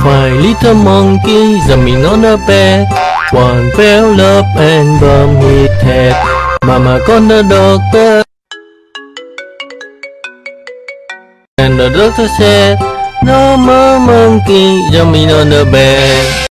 My little monkey jumping on the bed. One fell up and bumped his head. Mama called the doctor, and the doctor said, no more monkey jumping on the bed.